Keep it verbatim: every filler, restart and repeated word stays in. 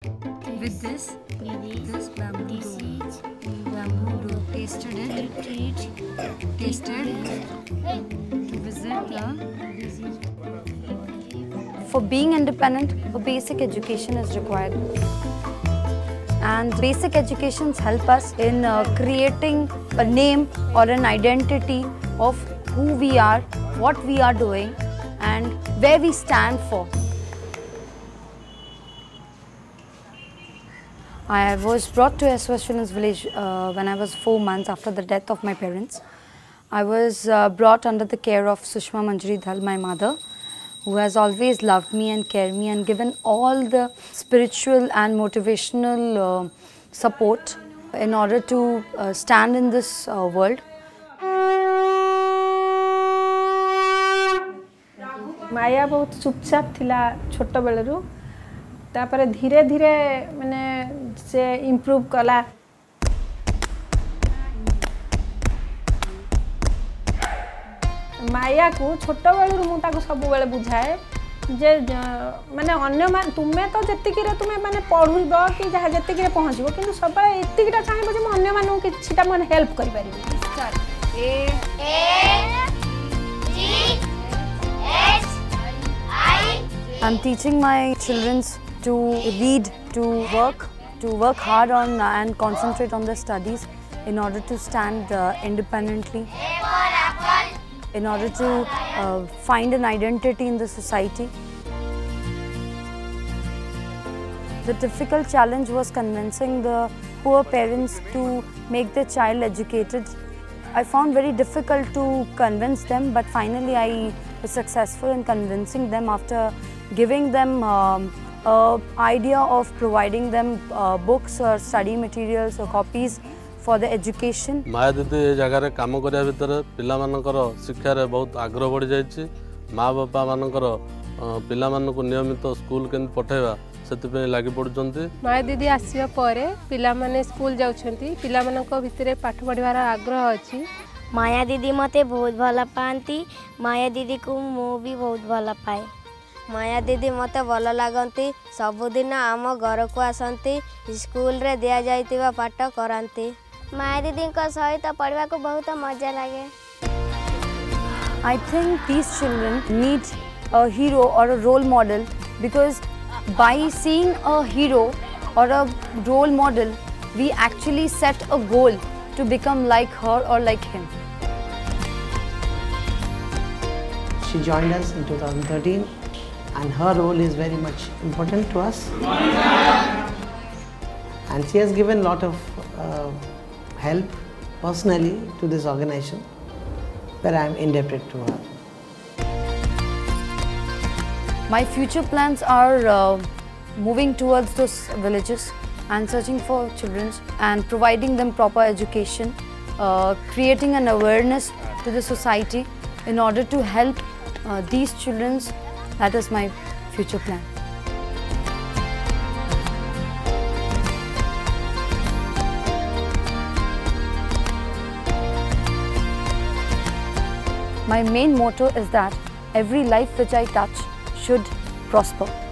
With this, With this bamboo this dough. is Bamboo dough. Tasted it. treat. Tasted. To visit the. This is For being independent, a basic education is required. And basic educations help us in uh, creating a name or an identity of who we are, what we are doing, and where we stand for. I was brought to S O S Children's Village uh, when I was four months after the death of my parents. I was uh, brought under the care of Sushma Manjari Dhal, my mother, who has always loved me and cared me and given all the spiritual and motivational uh, support in order to uh, stand in this uh, world. माया बहुत चुपचाप थिला छोट बेलू तापर धीरे धीरे माने से इम्प्रूव कला माया को छोट बेलू मुझे सब बेले बुझाए जे माने अन्य मान तुम्हें तो जेतिक तुम्हें माने पढ़ुब कि जहाँ जेतिक पहुँचब कि सब एतिकटा चाहिए जे अन्य मानू किछिटा मन हेल्प कर पारि A G H I. I'm teaching my children to read, to work, to work hard on uh, and concentrate on their studies in order to stand uh, independently, in order to uh, find an identity in the society. The difficult challenge was convincing the poor parents to make their child educated. I found very difficult to convince them, but finally I was successful in convincing them after giving them um, an idea of providing them uh, books or study materials or copies for the education. माया दीदी ये जगह काम करिया भितर पिला मानकर शिक्षार बहुत आग्रह बढ़ी जाइए माँ बापा मानकर पिला मानक नियमित स्कूल केन पठेवा से लगी पड़ुंट माया दीदी आसवा पर पिला माने स्कूल जाउछंती पिला मानक भितर पाठ पढ़वार आग्रह अच्छी माया दीदी मते बहुत भल पाती माया दीदी को मु भी बहुत भल पाए माया दीदी मते भल लगती सबुदिन आम घर को आसती स्कूल रे दिया जाइतिबा पाठ करांती माया दीदी सहित पढ़वा को बहुत मजा लगे. I think these children need a hero or a role model because by seeing a hero or a role model, we actually set a goal to become like her or like him. She joined us in two thousand thirteen and her role is very much important to us. And she has given a lot of uh, help personally to this organization where I am indebted to her. My future plans are uh, moving towards those villages and searching for children and providing them proper education, uh, creating an awareness to the society in order to help uh, these children. That is my future plan. My main motto is that every life which I touch should prosper.